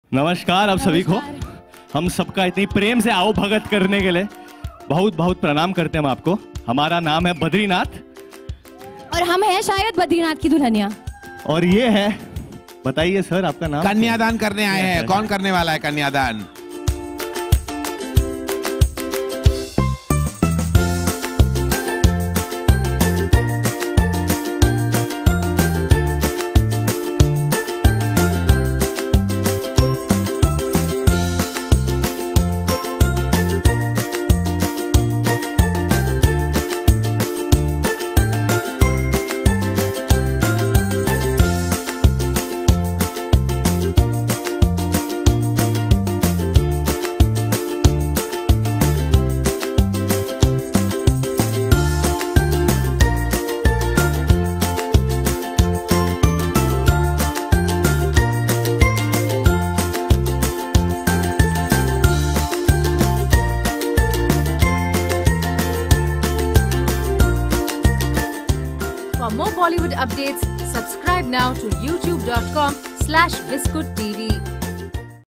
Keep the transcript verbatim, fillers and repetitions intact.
नमस्कार आप सभी को। हम सबका इतनी प्रेम से आओ भगत करने के लिए बहुत बहुत प्रणाम करते हैं हम आपको। हमारा नाम है बद्रीनाथ और हम हैं शायद बद्रीनाथ की दुल्हनिया। और ये है, बताइए सर आपका नाम? कन्यादान करने आए हैं। कौन करने वाला है कन्यादान? For more Bollywood updates, subscribe now to youtube dot com slash biscuit T V.